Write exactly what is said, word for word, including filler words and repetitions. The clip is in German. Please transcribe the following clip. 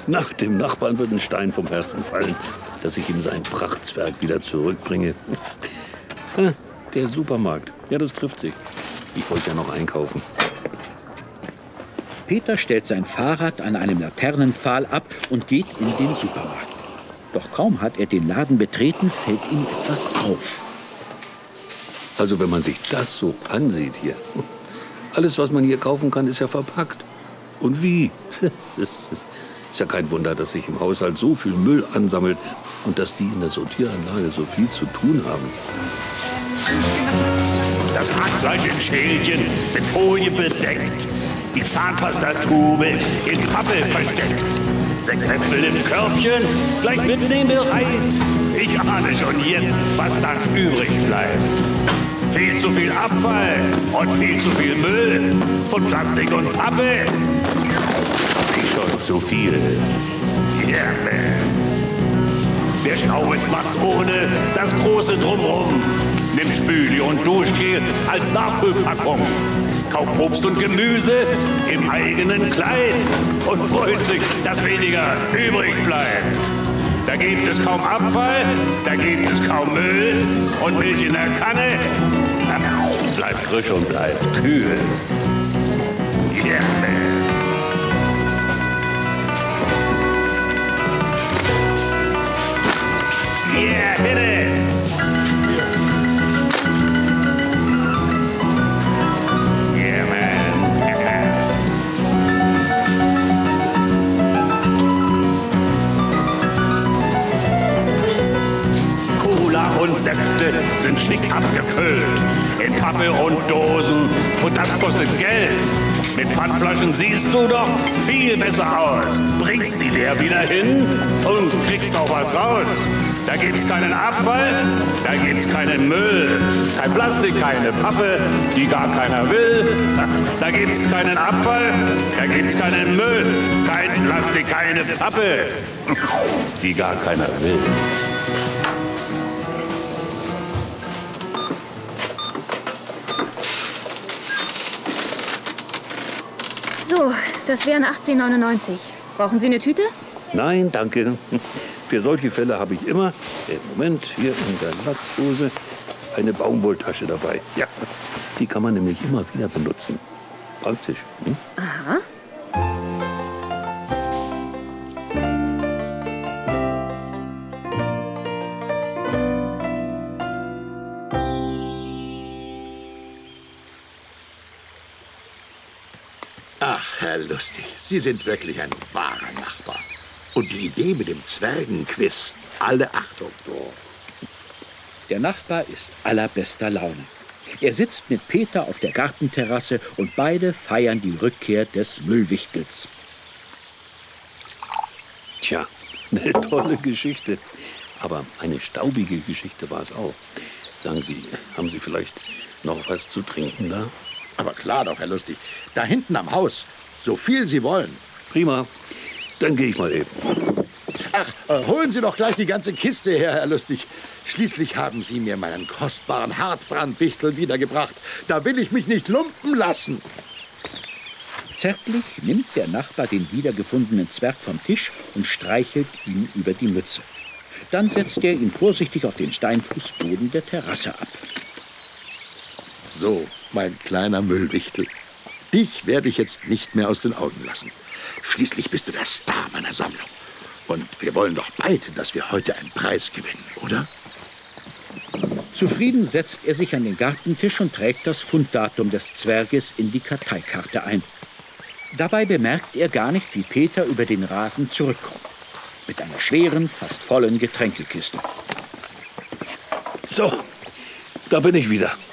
Nach dem Nachbarn wird ein Stein vom Herzen fallen, dass ich ihm sein Prachtzwerg wieder zurückbringe. Der Supermarkt, ja, das trifft sich. Ich wollte ja noch einkaufen. Peter stellt sein Fahrrad an einem Laternenpfahl ab und geht in den Supermarkt. Doch kaum hat er den Laden betreten, fällt ihm etwas auf. Also wenn man sich das so ansieht hier, alles, was man hier kaufen kann, ist ja verpackt. Und wie? Das ist ja kein Wunder, dass sich im Haushalt so viel Müll ansammelt und dass die in der Sortieranlage so viel zu tun haben. Das Hackfleisch in Schälchen mit Folie bedeckt. Die Zahnpastatube in Pappe versteckt. Sechs Äpfel im Körbchen, gleich mitnehmen bereit. Ich ahne schon jetzt, was dann übrig bleibt. Viel zu viel Abfall und viel zu viel Müll von Plastik und Pappe. Nicht schon zu viel. Yeah, man. Wer schlau ist, macht's ohne das große Drumrum. Nimm Spüli und Duschgel als Nachfüllpackung. Kauft Obst und Gemüse im eigenen Kleid und freut sich, dass weniger übrig bleibt. Da gibt es kaum Abfall, da gibt es kaum Müll und Milch in der Kanne. Bleibt frisch und bleibt kühl. Yeah, man. Yeah, bitte! Yeah, man! Cola und Säfte sind schick abgefüllt. In Pappe und Dosen. Und das kostet Geld. Mit Pfandflaschen siehst du doch viel besser aus. Bringst sie leer wieder hin und kriegst auch was raus. Da gibt's keinen Abfall, da gibt's keinen Müll. Kein Plastik, keine Pappe, die gar keiner will. Da gibt's keinen Abfall, da gibt's keinen Müll. Kein Plastik, keine Pappe, die gar keiner will. So, das wären achtzehn neunundneunzig. Brauchen Sie eine Tüte? Nein, danke. Für solche Fälle habe ich immer, äh, Moment, hier in der Lasthose, eine Baumwolltasche dabei. Ja, die kann man nämlich immer wieder benutzen. Praktisch. Hm? Aha. Ach, Herr Lustig, Sie sind wirklich ein wahrer Nachbar. Und die Idee mit dem Zwergenquiz, alle Achtung. Der Nachbar ist allerbester Laune. Er sitzt mit Peter auf der Gartenterrasse und beide feiern die Rückkehr des Müllwichtels. Tja, eine tolle Geschichte. Aber eine staubige Geschichte war es auch. Sagen Sie, haben Sie vielleicht noch was zu trinken da? Aber klar doch, Herr Lustig. Da hinten am Haus. So viel Sie wollen. Prima. Dann gehe ich mal eben. Ach, äh, holen Sie doch gleich die ganze Kiste her, Herr Lustig. Schließlich haben Sie mir meinen kostbaren Hartbrandwichtel wiedergebracht. Da will ich mich nicht lumpen lassen. Zärtlich nimmt der Nachbar den wiedergefundenen Zwerg vom Tisch und streichelt ihn über die Mütze. Dann setzt er ihn vorsichtig auf den Steinfußboden der Terrasse ab. So, mein kleiner Müllwichtel. Dich werde ich jetzt nicht mehr aus den Augen lassen. Schließlich bist du der Star meiner Sammlung. Und wir wollen doch beide, dass wir heute einen Preis gewinnen, oder? Zufrieden setzt er sich an den Gartentisch und trägt das Funddatum des Zwerges in die Karteikarte ein. Dabei bemerkt er gar nicht, wie Peter über den Rasen zurückkommt. Mit einer schweren, fast vollen Getränkekiste. So, da bin ich wieder.